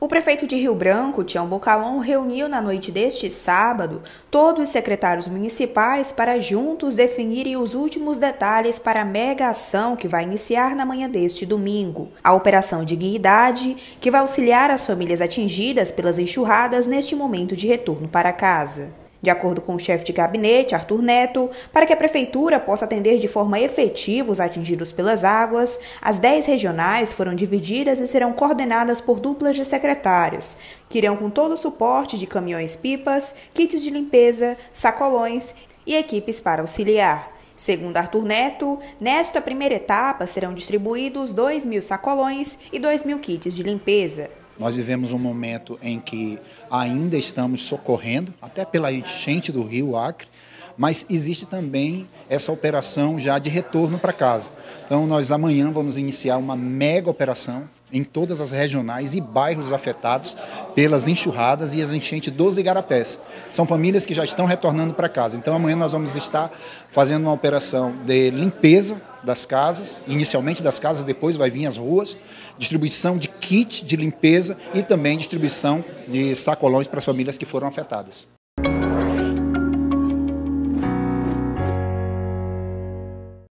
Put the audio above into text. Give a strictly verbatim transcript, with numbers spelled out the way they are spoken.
O prefeito de Rio Branco, Tião Bocalon, reuniu na noite deste sábado todos os secretários municipais para juntos definirem os últimos detalhes para a mega ação que vai iniciar na manhã deste domingo. A Operação Dignidade, que vai auxiliar as famílias atingidas pelas enxurradas neste momento de retorno para casa. De acordo com o chefe de gabinete, Arthur Neto, para que a prefeitura possa atender de forma efetiva os atingidos pelas águas, as dez regionais foram divididas e serão coordenadas por duplas de secretários, que irão com todo o suporte de caminhões-pipas, kits de limpeza, sacolões e equipes para auxiliar. Segundo Arthur Neto, nesta primeira etapa serão distribuídos dois mil sacolões e dois mil kits de limpeza. Nós vivemos um momento em que ainda estamos socorrendo, até pela enchente do rio Acre, mas existe também essa operação já de retorno para casa. Então nós amanhã vamos iniciar uma mega operação em todas as regionais e bairros afetados pelas enxurradas e as enchentes dos igarapés. São famílias que já estão retornando para casa. Então amanhã nós vamos estar fazendo uma operação de limpeza das casas, inicialmente das casas, depois vai vir as ruas, distribuição de kit de limpeza e também distribuição de sacolões para as famílias que foram afetadas.